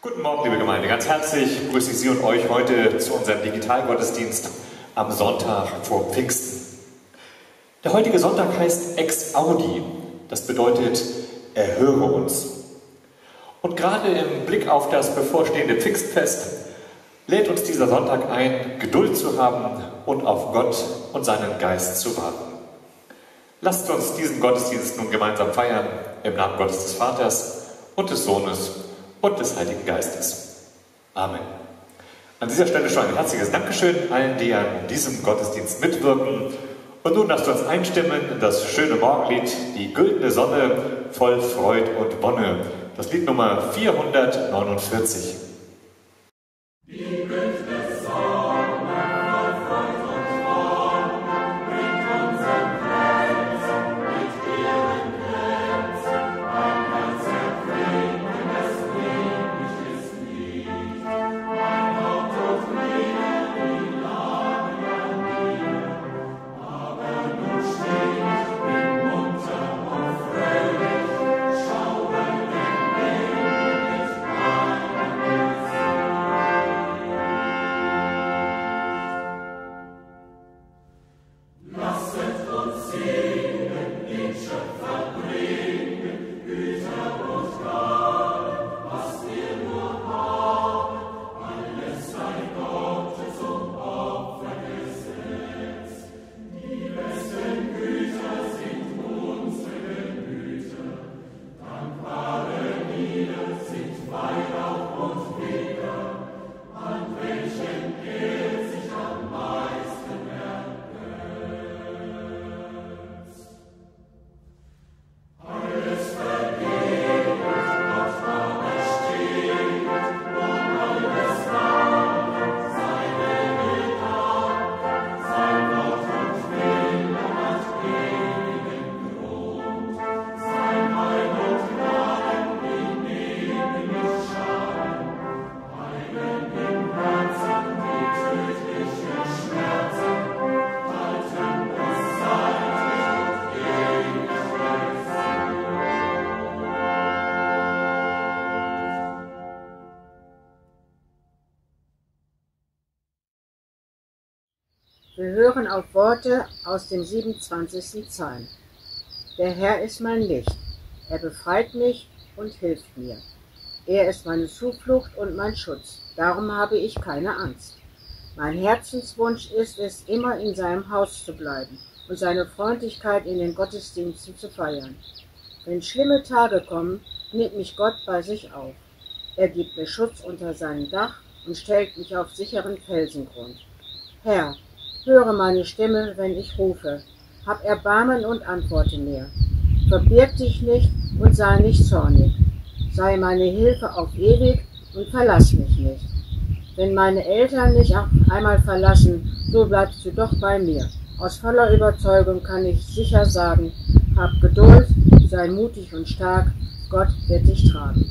Guten Morgen, liebe Gemeinde. Ganz herzlich begrüße ich Sie und euch heute zu unserem Digitalgottesdienst am Sonntag vor Pfingsten. Der heutige Sonntag heißt Ex Audi. Das bedeutet, erhöre uns. Und gerade im Blick auf das bevorstehende Pfingstfest lädt uns dieser Sonntag ein, Geduld zu haben und auf Gott und seinen Geist zu warten. Lasst uns diesen Gottesdienst nun gemeinsam feiern, im Namen Gottes des Vaters und des Sohnes und des Heiligen Geistes. Amen. An dieser Stelle schon ein herzliches Dankeschön allen, die an diesem Gottesdienst mitwirken. Und nun lasst uns einstimmen in das schöne Morgenlied, die güldene Sonne, voll Freud und Wonne. Das Lied Nummer 449. Wir hören auf Worte aus dem 27. Psalm. Der Herr ist mein Licht, er befreit mich und hilft mir. Er ist meine Zuflucht und mein Schutz, darum habe ich keine Angst. Mein Herzenswunsch ist es, immer in seinem Haus zu bleiben und seine Freundlichkeit in den Gottesdiensten zu feiern. Wenn schlimme Tage kommen, nimmt mich Gott bei sich auf. Er gibt mir Schutz unter seinem Dach und stellt mich auf sicheren Felsengrund. Herr, höre meine Stimme, wenn ich rufe. Hab Erbarmen und antworte mir. Verbirg dich nicht und sei nicht zornig. Sei meine Hilfe auf ewig und verlass mich nicht. Wenn meine Eltern mich auch einmal verlassen, so bleibst du doch bei mir. Aus voller Überzeugung kann ich sicher sagen, hab Geduld, sei mutig und stark, Gott wird dich tragen.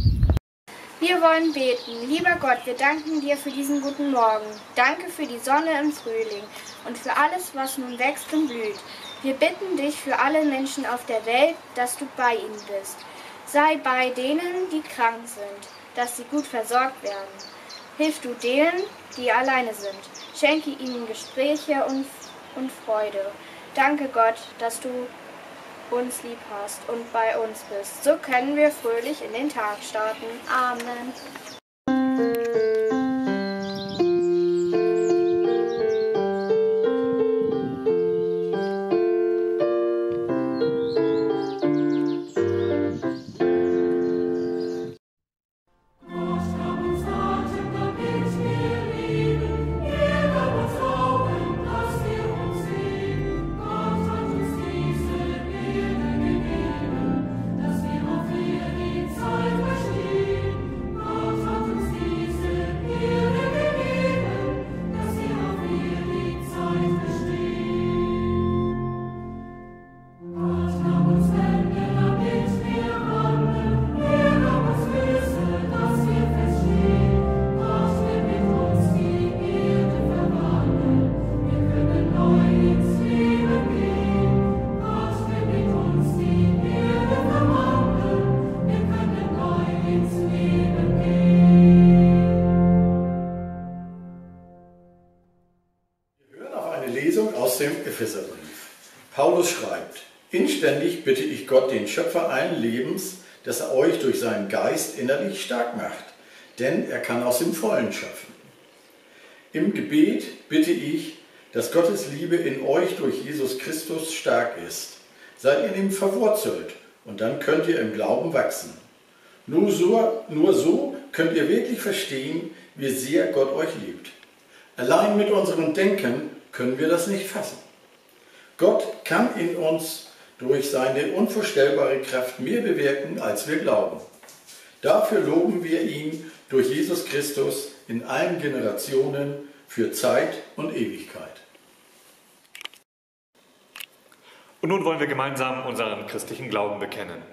Wir wollen beten. Lieber Gott, wir danken dir für diesen guten Morgen. Danke für die Sonne im Frühling und für alles, was nun wächst und blüht. Wir bitten dich für alle Menschen auf der Welt, dass du bei ihnen bist. Sei bei denen, die krank sind, dass sie gut versorgt werden. Hilf du denen, die alleine sind. Schenke ihnen Gespräche und Freude. Danke Gott, dass du uns lieb hast und bei uns bist. So können wir fröhlich in den Tag starten. Amen. Zeit verstehen, Gott hat Inständig bitte ich Gott, den Schöpfer allen Lebens, dass er euch durch seinen Geist innerlich stark macht, denn er kann aus dem Vollen schöpfen. Im Gebet bitte ich, dass Gottes Liebe in euch durch Jesus Christus stark ist. Seid in ihm verwurzelt und dann könnt ihr im Glauben wachsen. Nur so könnt ihr wirklich verstehen, wie sehr Gott euch liebt. Allein mit unserem Denken können wir das nicht fassen. Gott kann in uns durch seine unvorstellbare Kraft mehr bewirken, als wir glauben. Dafür loben wir ihn durch Jesus Christus in allen Generationen für Zeit und Ewigkeit. Und nun wollen wir gemeinsam unseren christlichen Glauben bekennen.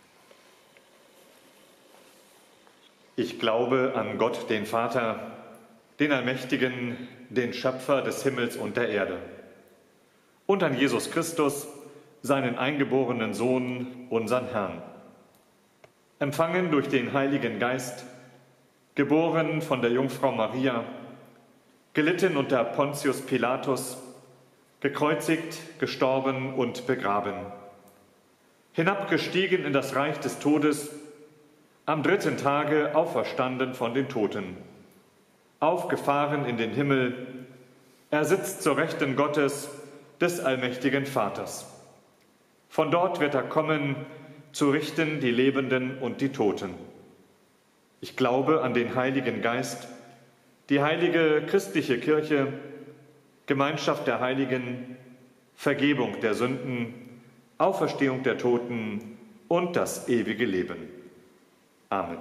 Ich glaube an Gott, den Vater, den Allmächtigen, den Schöpfer des Himmels und der Erde, und an Jesus Christus, seinen eingeborenen Sohn, unseren Herrn, empfangen durch den Heiligen Geist, geboren von der Jungfrau Maria, gelitten unter Pontius Pilatus, gekreuzigt, gestorben und begraben, hinabgestiegen in das Reich des Todes, am 3. Tage auferstanden von den Toten, aufgefahren in den Himmel, er sitzt zur Rechten Gottes, des allmächtigen Vaters. Von dort wird er kommen, zu richten die Lebenden und die Toten. Ich glaube an den Heiligen Geist, die heilige christliche Kirche, Gemeinschaft der Heiligen, Vergebung der Sünden, Auferstehung der Toten und das ewige Leben. Amen.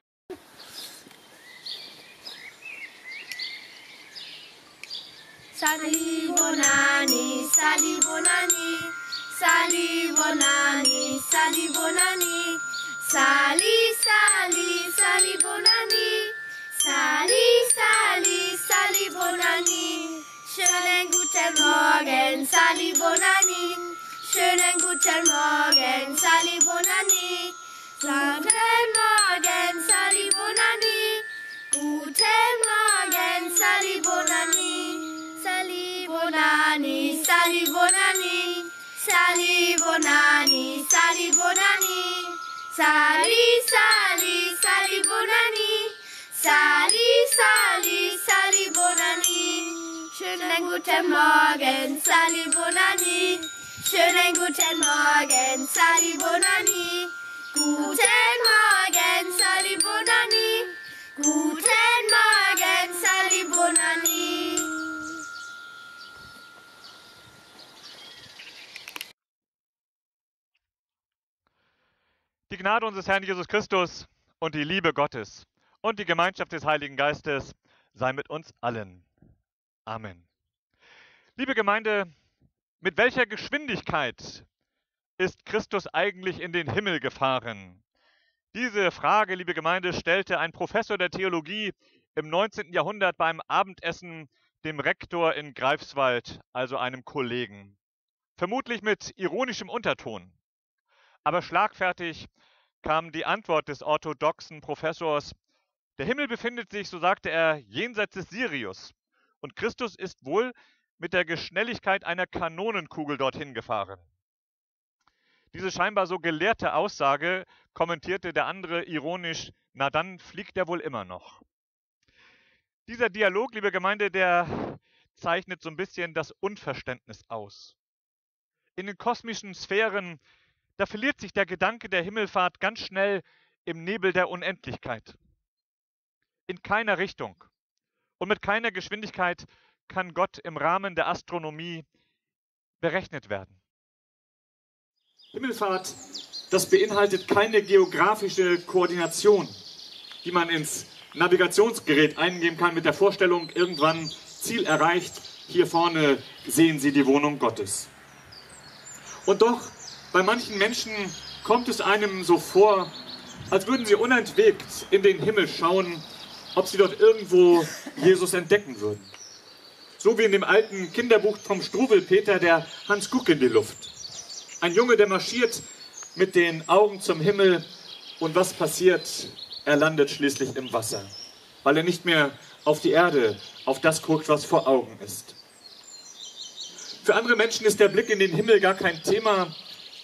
Sali Bonani, Sali Bonani, Sali Bonani, Sali Bonani, Sali, Sali, Sali Bonani, Sali, Sali, Sali Bonani. Schönen guten Morgen, Sali Bonani. Schönen guten Morgen, Sali Bonani. Guten Morgen, Sali Bonani. Guten Morgen, Sali Bonani. Sali Bonani, Sali Bonani. Sali Bonani, Sali Bonani. Sali, Sali, Sali Bonani. Sali, Sali, Sali Bonani. Schönen guten Morgen, Sali Bonani. Schönen guten Morgen, Sali Bonani. Guten Morgen, Sali Bonani. Guten Morgen, Sali Bonani. Die Gnade unseres Herrn Jesus Christus und die Liebe Gottes und die Gemeinschaft des Heiligen Geistes sei mit uns allen. Amen. Liebe Gemeinde, mit welcher Geschwindigkeit ist Christus eigentlich in den Himmel gefahren? Diese Frage, liebe Gemeinde, stellte ein Professor der Theologie im 19. Jahrhundert beim Abendessen dem Rektor in Greifswald, also einem Kollegen. Vermutlich mit ironischem Unterton. Aber schlagfertig kam die Antwort des orthodoxen Professors: Der Himmel befindet sich, so sagte er, jenseits des Sirius. Und Christus ist wohl mit der Geschwindigkeit einer Kanonenkugel dorthin gefahren. Diese scheinbar so gelehrte Aussage kommentierte der andere ironisch: Na dann fliegt er wohl immer noch. Dieser Dialog, liebe Gemeinde, der zeichnet so ein bisschen das Unverständnis aus. In den kosmischen Sphären, da verliert sich der Gedanke der Himmelfahrt ganz schnell im Nebel der Unendlichkeit. In keiner Richtung und mit keiner Geschwindigkeit kann Gott im Rahmen der Astronomie berechnet werden. Himmelfahrt, das beinhaltet keine geografische Koordination, die man ins Navigationsgerät eingeben kann mit der Vorstellung, irgendwann Ziel erreicht, hier vorne sehen Sie die Wohnung Gottes. Und doch, bei manchen Menschen kommt es einem so vor, als würden sie unentwegt in den Himmel schauen, ob sie dort irgendwo Jesus entdecken würden. So wie in dem alten Kinderbuch vom Struwwelpeter, der Hans Guck in die Luft. Ein Junge, der marschiert mit den Augen zum Himmel und was passiert? Er landet schließlich im Wasser, weil er nicht mehr auf die Erde, auf das guckt, was vor Augen ist. Für andere Menschen ist der Blick in den Himmel gar kein Thema.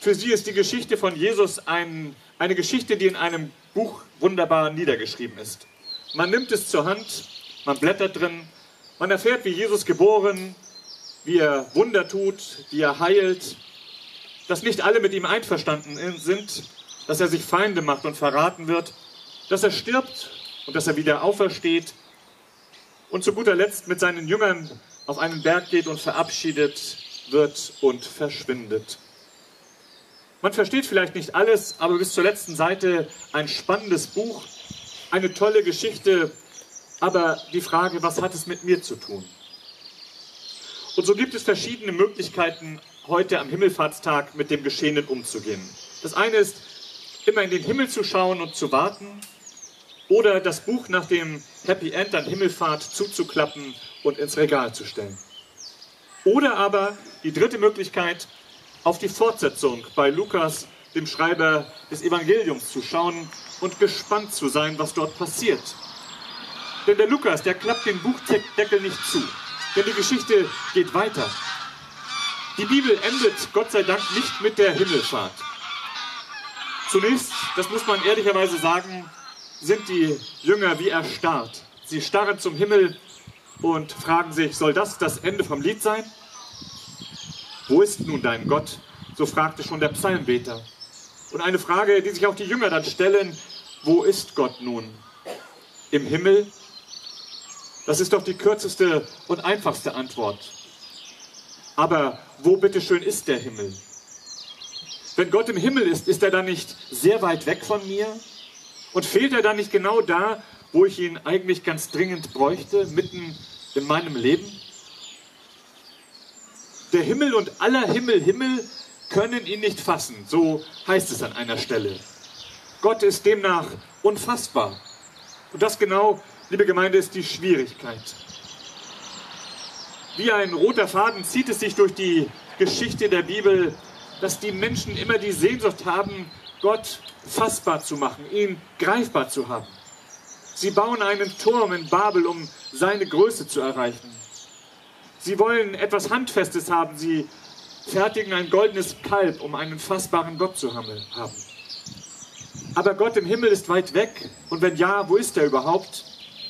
Für sie ist die Geschichte von Jesus eine Geschichte, die in einem Buch wunderbar niedergeschrieben ist. Man nimmt es zur Hand, man blättert drin, man erfährt, wie Jesus geboren, wie er Wunder tut, wie er heilt, dass nicht alle mit ihm einverstanden sind, dass er sich Feinde macht und verraten wird, dass er stirbt und dass er wieder aufersteht und zu guter Letzt mit seinen Jüngern auf einen Berg geht und verabschiedet wird und verschwindet. Man versteht vielleicht nicht alles, aber bis zur letzten Seite ein spannendes Buch, eine tolle Geschichte, aber die Frage, was hat es mit mir zu tun? Und so gibt es verschiedene Möglichkeiten, heute am Himmelfahrtstag mit dem Geschehenen umzugehen. Das eine ist, immer in den Himmel zu schauen und zu warten oder das Buch nach dem Happy End an Himmelfahrt zuzuklappen und ins Regal zu stellen. Oder aber die dritte Möglichkeit, auf die Fortsetzung bei Lukas, dem Schreiber des Evangeliums, zu schauen und gespannt zu sein, was dort passiert. Denn der Lukas, der klappt den Buchdeckel nicht zu, denn die Geschichte geht weiter. Die Bibel endet, Gott sei Dank, nicht mit der Himmelfahrt. Zunächst, das muss man ehrlicherweise sagen, sind die Jünger wie erstarrt. Sie starren zum Himmel und fragen sich, soll das das Ende vom Lied sein? Wo ist nun dein Gott? So fragte schon der Psalmbeter. Und eine Frage, die sich auch die Jünger dann stellen, wo ist Gott nun? Im Himmel? Das ist doch die kürzeste und einfachste Antwort. Aber wo bitteschön ist der Himmel? Wenn Gott im Himmel ist, ist er dann nicht sehr weit weg von mir? Und fehlt er dann nicht genau da, wo ich ihn eigentlich ganz dringend bräuchte, mitten in meinem Leben? Der Himmel und aller Himmel können ihn nicht fassen, so heißt es an einer Stelle. Gott ist demnach unfassbar. Und das genau, liebe Gemeinde, ist die Schwierigkeit. Wie ein roter Faden zieht es sich durch die Geschichte der Bibel, dass die Menschen immer die Sehnsucht haben, Gott fassbar zu machen, ihn greifbar zu haben. Sie bauen einen Turm in Babel, um seine Größe zu erreichen. Sie wollen etwas Handfestes haben, sie fertigen ein goldenes Kalb, um einen fassbaren Gott zu haben. Aber Gott im Himmel ist weit weg, und wenn ja, wo ist er überhaupt?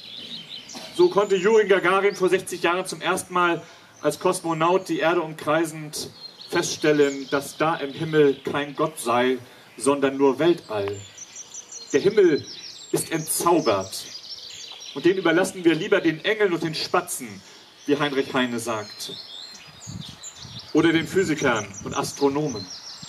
So konnte Juri Gagarin vor 60 Jahren zum ersten Mal als Kosmonaut die Erde umkreisend feststellen, dass da im Himmel kein Gott sei, sondern nur Weltall. Der Himmel ist entzaubert. Und den überlassen wir lieber den Engeln und den Spatzen, wie Heinrich Heine sagt. Oder den Physikern und Astronomen.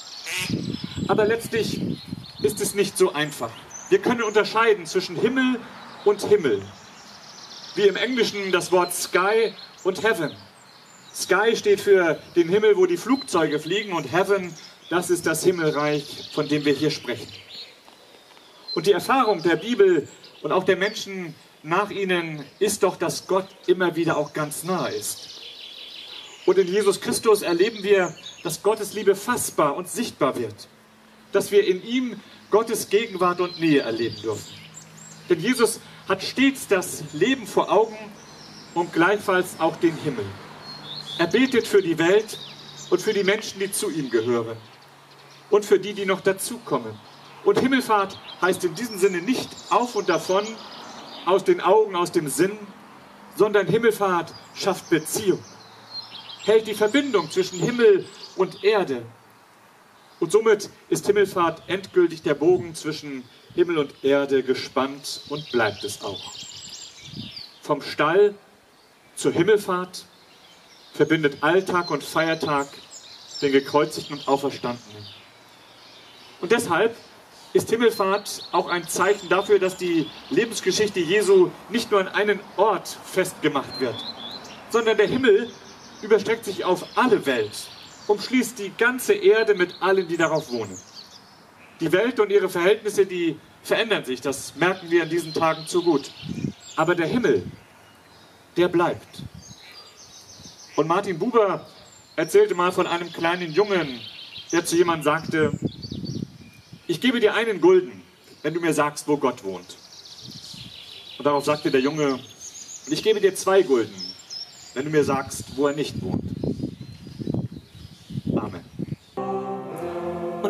Aber letztlich ist es nicht so einfach. Wir können unterscheiden zwischen Himmel und Himmel. Wie im Englischen das Wort Sky und Heaven. Sky steht für den Himmel, wo die Flugzeuge fliegen, und Heaven, das ist das Himmelreich, von dem wir hier sprechen. Und die Erfahrung der Bibel und auch der Menschen nach ihnen ist doch, dass Gott immer wieder auch ganz nah ist. Und in Jesus Christus erleben wir, dass Gottes Liebe fassbar und sichtbar wird. Dass wir in ihm Gottes Gegenwart und Nähe erleben dürfen. Denn Jesus hat stets das Leben vor Augen und gleichfalls auch den Himmel. Er betet für die Welt und für die Menschen, die zu ihm gehören. Und für die, die noch dazukommen. Und Himmelfahrt heißt in diesem Sinne nicht auf und davon, aus den Augen, aus dem Sinn, sondern Himmelfahrt schafft Beziehung. Hält die Verbindung zwischen Himmel und Erde. Und somit ist Himmelfahrt endgültig der Bogen zwischen Himmel und Erde gespannt und bleibt es auch. Vom Stall zur Himmelfahrt verbindet Alltag und Feiertag den Gekreuzigten und Auferstandenen. Und deshalb ist Himmelfahrt auch ein Zeichen dafür, dass die Lebensgeschichte Jesu nicht nur an einen Ort festgemacht wird, sondern der Himmel überstreckt sich auf alle Welt, umschließt die ganze Erde mit allen, die darauf wohnen. Die Welt und ihre Verhältnisse, die verändern sich, das merken wir in diesen Tagen zu gut. Aber der Himmel, der bleibt. Und Martin Buber erzählte mal von einem kleinen Jungen, der zu jemandem sagte, ich gebe dir einen Gulden, wenn du mir sagst, wo Gott wohnt. Und darauf sagte der Junge, ich gebe dir 2 Gulden, wenn du mir sagst, wo er nicht wohnt. Amen.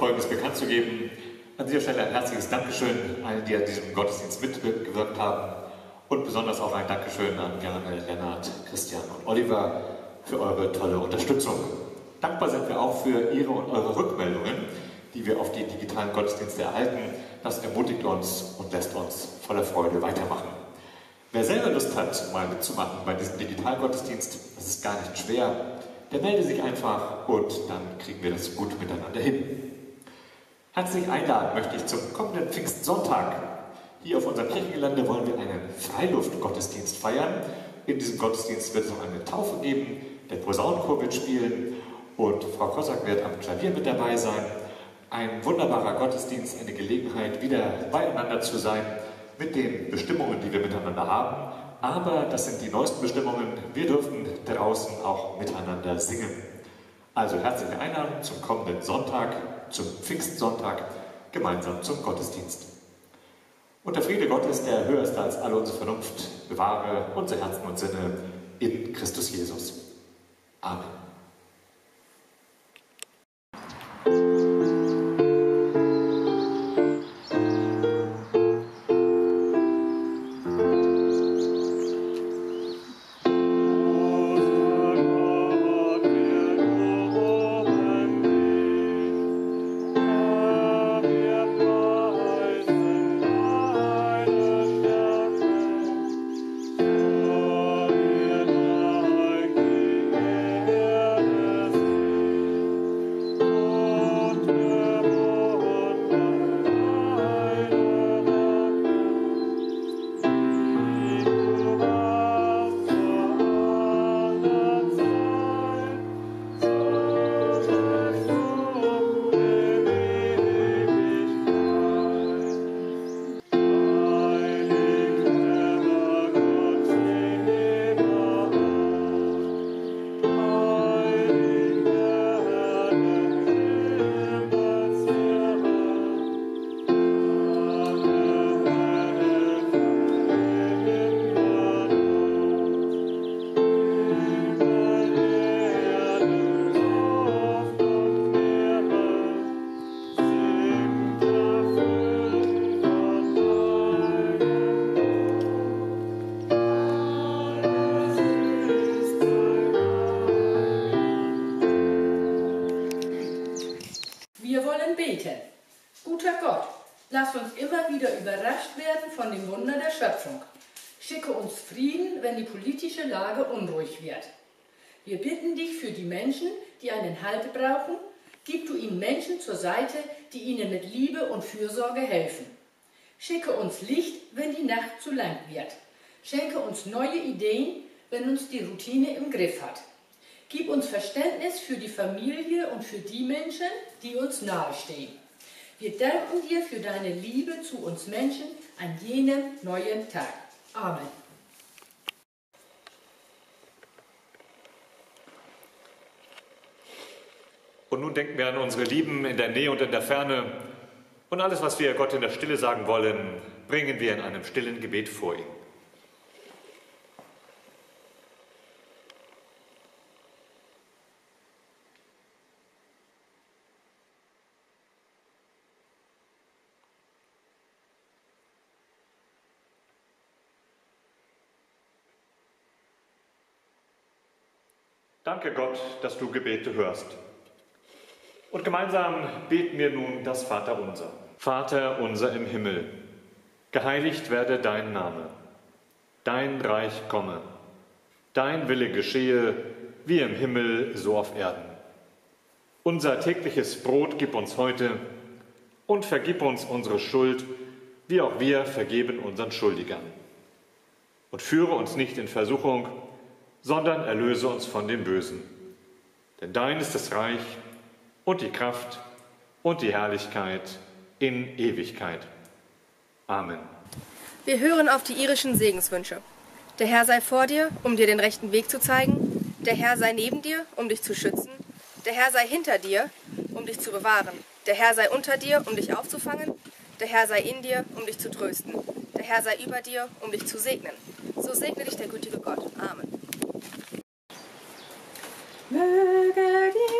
Folgendes bekannt zu geben. An dieser Stelle ein herzliches Dankeschön allen, die an diesem Gottesdienst mitgewirkt haben. Und besonders auch ein Dankeschön an Gerne, Lennart, Christian und Oliver für eure tolle Unterstützung. Dankbar sind wir auch für Ihre und eure Rückmeldungen, die wir auf die digitalen Gottesdienste erhalten. Das ermutigt uns und lässt uns voller Freude weitermachen. Wer selber Lust hat, mal mitzumachen bei diesem Digitalgottesdienst, das ist gar nicht schwer, der melde sich einfach und dann kriegen wir das gut miteinander hin. Herzlich einladen möchte ich zum kommenden Pfingstsonntag. Hier auf unserem Kirchengelände wollen wir einen Freiluftgottesdienst feiern. In diesem Gottesdienst wird es auch eine Taufe geben, der Posaunenchor wird spielen und Frau Kossack wird am Klavier mit dabei sein. Ein wunderbarer Gottesdienst, eine Gelegenheit, wieder beieinander zu sein mit den Bestimmungen, die wir miteinander haben. Aber das sind die neuesten Bestimmungen. Wir dürfen draußen auch miteinander singen. Also herzliche Einladung zum kommenden Sonntag, zum Pfingstsonntag, gemeinsam zum Gottesdienst. Und der Friede Gottes, der höher ist als alle unsere Vernunft, bewahre unsere Herzen und Sinne in Christus Jesus. Amen. Lass uns immer wieder überrascht werden von dem Wunder der Schöpfung. Schicke uns Frieden, wenn die politische Lage unruhig wird. Wir bitten dich für die Menschen, die einen Halt brauchen. Gib du ihnen Menschen zur Seite, die ihnen mit Liebe und Fürsorge helfen. Schicke uns Licht, wenn die Nacht zu lang wird. Schenke uns neue Ideen, wenn uns die Routine im Griff hat. Gib uns Verständnis für die Familie und für die Menschen, die uns nahestehen. Wir danken dir für deine Liebe zu uns Menschen an jenem neuen Tag. Amen. Und nun denken wir an unsere Lieben in der Nähe und in der Ferne. Und alles, was wir Gott in der Stille sagen wollen, bringen wir in einem stillen Gebet vor ihn. Danke Gott, dass du Gebete hörst. Und gemeinsam beten wir nun das Vaterunser. Vater unser im Himmel, geheiligt werde dein Name. Dein Reich komme. Dein Wille geschehe, wie im Himmel, so auf Erden. Unser tägliches Brot gib uns heute und vergib uns unsere Schuld, wie auch wir vergeben unseren Schuldigern. Und führe uns nicht in Versuchung, sondern erlöse uns von dem Bösen. Denn dein ist das Reich und die Kraft und die Herrlichkeit in Ewigkeit. Amen. Wir hören auf die irischen Segenswünsche. Der Herr sei vor dir, um dir den rechten Weg zu zeigen. Der Herr sei neben dir, um dich zu schützen. Der Herr sei hinter dir, um dich zu bewahren. Der Herr sei unter dir, um dich aufzufangen. Der Herr sei in dir, um dich zu trösten. Der Herr sei über dir, um dich zu segnen. So segne dich der gütige Gott. Amen. Möge die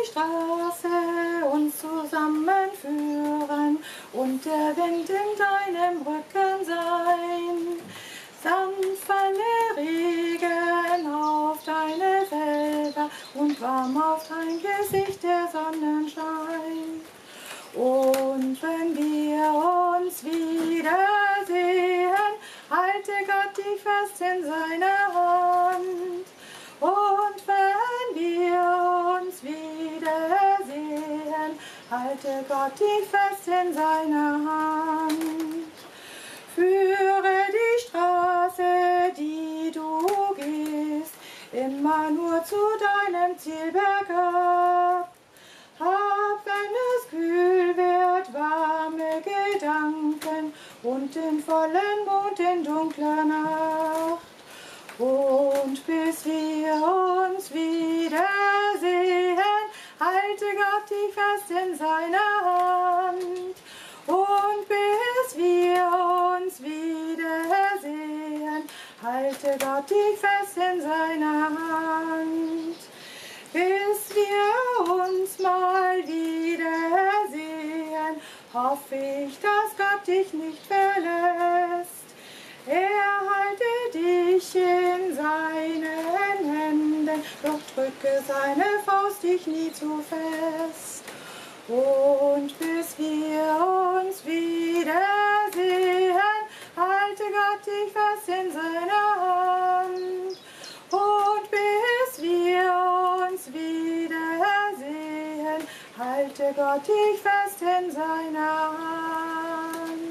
die Straße uns zusammenführen und der Wind in deinem Rücken sein. Sanfter Regen auf deine Felder und warm auf dein Gesicht der Sonnenschein. Und wenn wir uns wiedersehen, halte Gott dich fest in seiner Hand. Und wenn wir uns wiedersehen, halte Gott dich fest in seiner Hand. Führe die Straße, die du gehst, immer nur zu deinem Ziel bergab. Hab, wenn es kühl wird, warme Gedanken und den vollen Mond in dunkler Nacht. Und bis wir uns wiedersehen, halte Gott dich fest in seiner Hand. Und bis wir uns wiedersehen, halte Gott dich fest in seiner Hand. Bis wir uns mal wiedersehen, hoffe ich, dass Gott dich nicht verlässt. Er halte dich in seinen Händen, doch drücke seine Faust dich nie zu fest. Und bis wir uns wiedersehen, halte Gott dich fest in seiner Hand. Und bis wir uns wiedersehen, halte Gott dich fest in seiner Hand.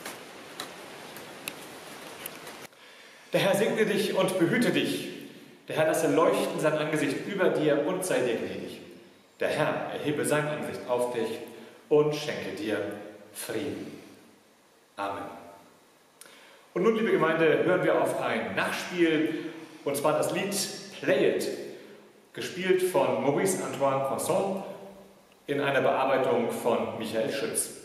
Der Herr segne dich und behüte dich. Der Herr lasse leuchten sein Angesicht über dir und sei dir gnädig. Der Herr erhebe sein Angesicht auf dich und schenke dir Frieden. Amen. Und nun, liebe Gemeinde, hören wir auf ein Nachspiel, und zwar das Lied Play It, gespielt von Maurice Antoine Poisson in einer Bearbeitung von Michael Schütz.